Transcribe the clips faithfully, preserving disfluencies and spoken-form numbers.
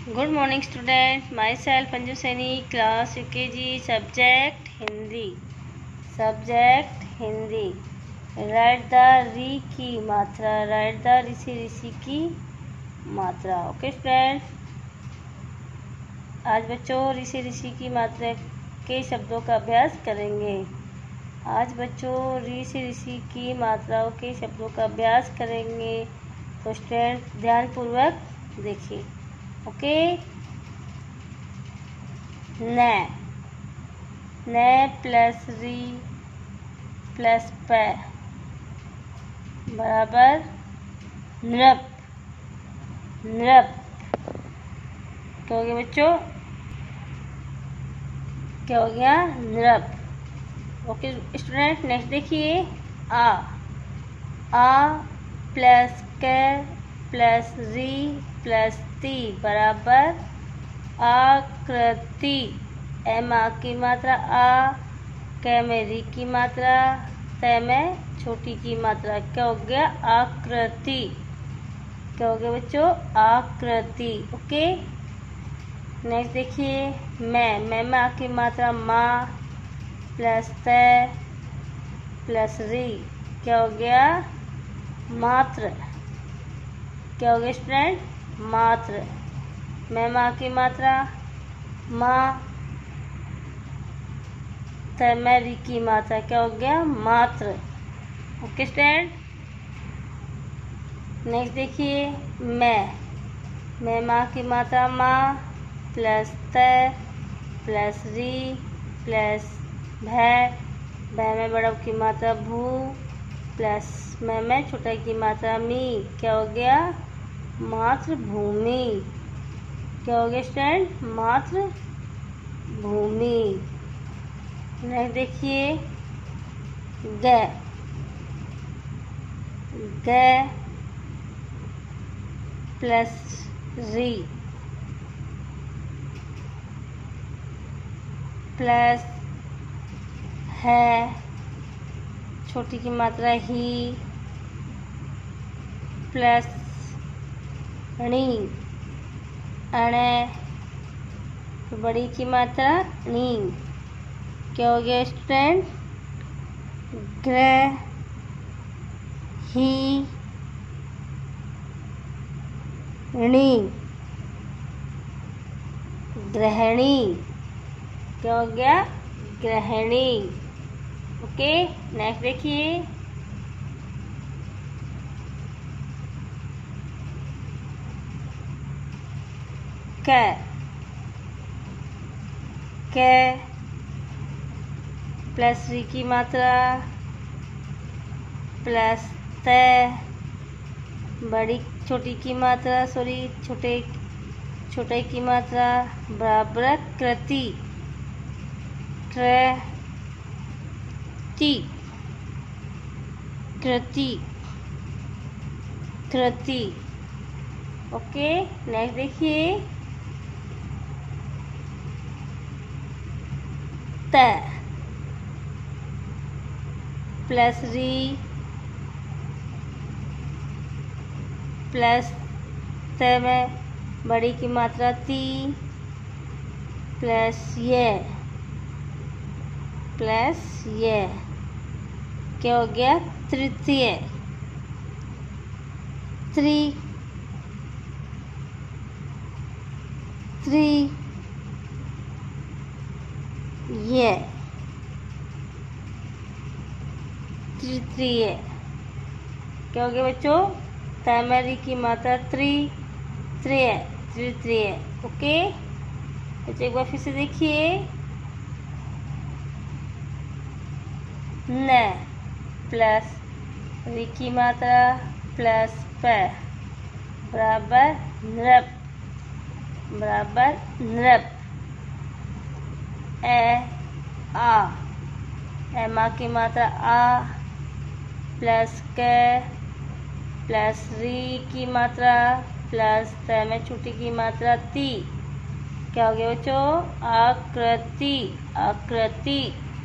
Good morning student, myself Anju Saini, class UKG, subject Hindi. Subject Hindi. Write the री की मात्रा, right the ऋषि ऋषि की मात्रा। ओके स्टूडेंट, आज बच्चों ऋषि ऋषि की मात्रा के शब्दों का अभ्यास करेंगे। आज बच्चों ऋषि ऋषि की मात्राओं के शब्दों का अभ्यास करेंगे, तो स्टूडेंट ध्यानपूर्वक देखिए। ओके, न न प्लस री प्लस प बराबर नृप। नृप क्या हो गया बच्चों? क्या हो गया? नृप। ओके स्टूडेंट, नेक्स्ट देखिए। आ आ प्लस क प्लस री प्लस ती बराबर आकृति। एम आ की मात्रा आ, क में री की मात्रा, त में छोटी की मात्रा। क्या हो गया? आकृति। क्या हो गया बच्चों? आकृति। ओके, नेक्स्ट देखिए। मैं मैं में आ की मात्रा माँ प्लस त प्लस री। क्या हो गया? मात्र। क्या हो गया स्टूडेंट? मात्र। मैं माँ की मात्रा माँ, त मैं री की मात्रा। क्या हो गया? मात्र। ओके स्टूडेंट, नेक्स्ट देखिए। मैं मैं माँ की मात्रा माँ प्लस त प्लस री प्लस भै, भै में बड़ा की मात्रा भू प्लस मैं में छोटा की मात्रा मी। क्या हो गया? मातृभूमि। क्या हो गया स्टूडेंट? मातृभूमि। नेक्स्ट देखिए। ग ग प्लस री प्लस है, छोटी की मात्रा ही प्लस णी, अणे बड़ी की मात्रा नी। क्या हो गया स्टूडेंट? ग्रह ही णी, ग्रहणी। क्या हो गया? ग्रहणी। ओके, नेक्स्ट देखिए। क क प्लस री की मात्रा प्लस त बड़ी छोटी की मात्रा सॉरी छोटे छोटे की मात्रा बराबर कृति। कृति कृति कृति। ओके, नेक्स्ट देखिए। त प्लस री प्लस त में बड़ी की मात्रा ती प्लस ये प्लस ये। क्या हो गया? तृतीय। त्रि त्रि ये तृतीय। क्या हो गया बच्चों? तैमरी की मात्रा त्रि त्रिय तृतीय। ओके बच्चों, एक बार फिर से देखिए। न प्लस री की मात्रा प्लस प बराबर नृप बराबर नृप। ए आ ए माँ की मात्रा आ प्लस क प्लस री की मात्रा प्लस त में छोटी की मात्रा ती। क्या हो गया बच्चों? आकृति। आकृति।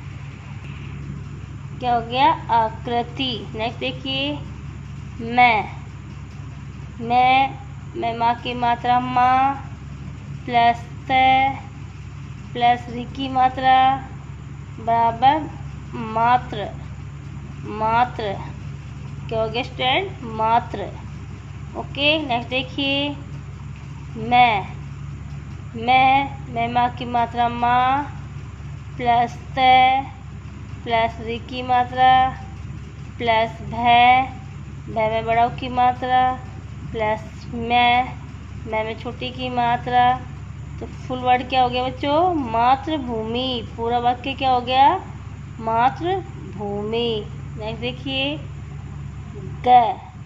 क्या हो गया? आकृति। नेक्स्ट देखिए। मैं मैं मैं माँ की मात्रा माँ प्लस त प्लस री की मात्रा बराबर मात्र। मात्र क्या हो गया स्टूडेंट? मात्र। ओके नेक्स्ट देखिए मैं। मैं मैं माँ की मात्रा माँ प्लस त प्लस री की मात्रा प्लस भय भय में बड़ाऊ की मात्रा प्लस मैं मैं में छोटी की मात्रा। तो फुल वर्ड क्या हो गया बच्चों? मातृभूमि। पूरा वाक्य क्या हो गया? मातृभूमि। नेक्स्ट देखिए ग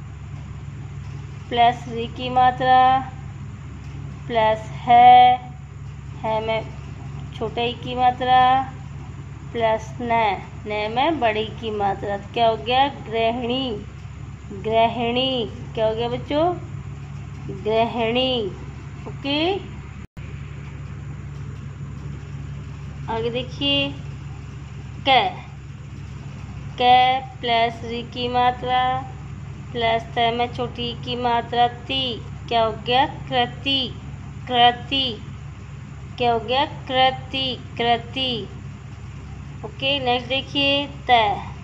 प्लस री की मात्रा प्लस है है में छोटे ई की मात्रा प्लस न न में बड़ी की मात्रा। क्या हो गया? गृहिणी। गृहिणी क्या हो गया बच्चों? गृहिणी। ओके आगे देखिए क क प्लस री की मात्रा प्लस त में छोटी की मात्रा ती। क्या हो गया? कृति। कृति क्या हो गया? कृति। कृति। ओके नेक्स्ट देखिए त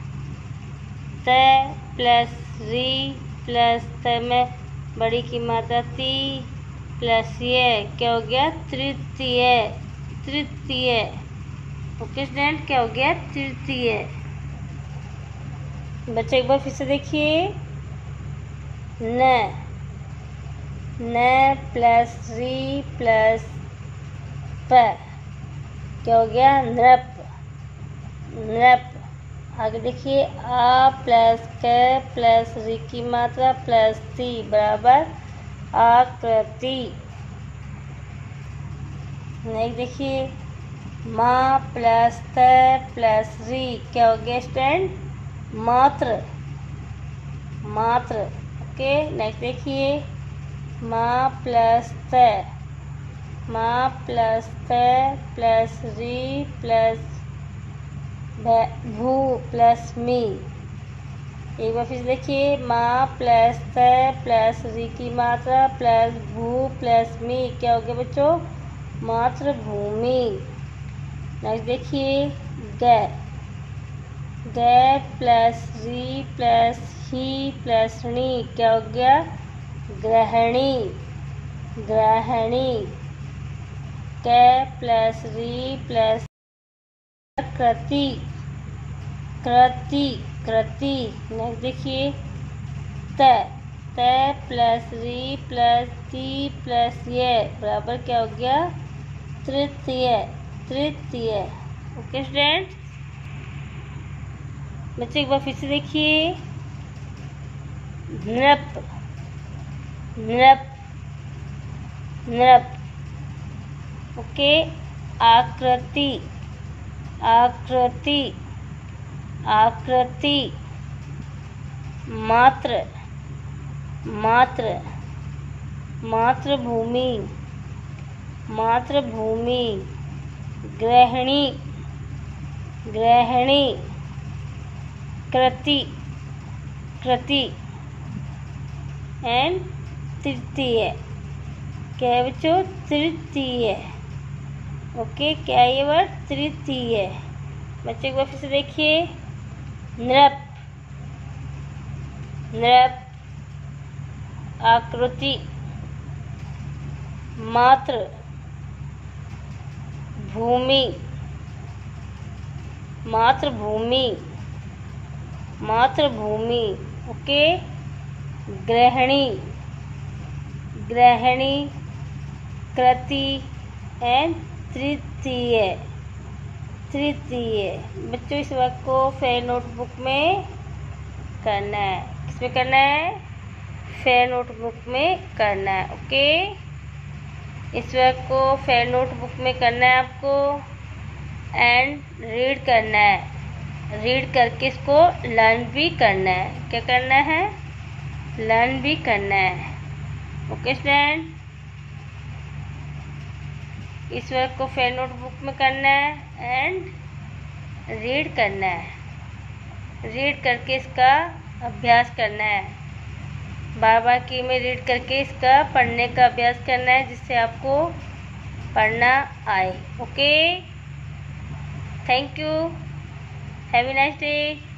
त प्लस री प्लस त में बड़ी की मात्रा ती प्लस ये क्या हो गया? तृतीय। तृतीय। ओके स्टूडेंट क्या हो गया? तृतीय। बच्चे एक बार फिर से देखिए न न प्लस री प्लस प क्या हो गया? नृप। नृप। आगे देखिए आ प्लस क प्लस री की मात्रा प्लस ती बराबर आकृति। नेक्स्ट देखिए माँ प्लस त प्लस री क्या हो गया स्टूडेंट? मात्र। मात्र। ओके नेक्स्ट देखिए माँ प्लस त माँ प्लस त प्लस री प्लस भू प्लस मी। एक बार फिर देखिए माँ प्लस त प्लस री की मात्रा प्लस भू प्लस मी क्या हो गया बच्चों? मातृभूमि। नेक्स्ट देखिए ग ग प्लस री प्लस ही प्लस णी क्या हो गया? गृहिणी। गृहिणी। क प्लस री प्लस कृति। कृति। कृति। नेक्स्ट देखिए त त प्लस री प्लस ती प्लस ये बराबर क्या हो गया? तृतीय। तृतीय। ओके स्टूडेंट बच्चे एक बार फिर से देखिए नृप। नृप। नृप। ओके आकृति। आकृति। आकृति। मात्र। मात्र। मातृभूमि। मातृभूमि। गृहिणी। गृहिणी। कृति। कृति एंड तृतीय। क्या है बच्चों? तृतीय। ओके क्या है ये वर्ड? तृतीय। बच्चे एक बार फिर से देखिए नृप। नृप। आकृति। मात्र। भूमि। मातृभूमि। मातृभूमि। ओके गृहिणी। गृहिणी। कृति एंड तृतीय। तृतीय। बच्चों इस वर्क को फेयर नोटबुक में करना है। किसमें करना है? फेयर नोटबुक में करना है। ओके इस वर्क को फेयर नोटबुक में करना है आपको एंड रीड करना है। रीड करके इसको लर्न भी करना है। क्या करना है? लर्न भी करना है। ओके स्टूडेंट इस वर्क को फेयर नोटबुक में करना है एंड रीड करना है। रीड करके इसका अभ्यास करना है। बार बार की में रीड करके इसका पढ़ने का अभ्यास करना है जिससे आपको पढ़ना आए। Okay, thank you, have a nice day.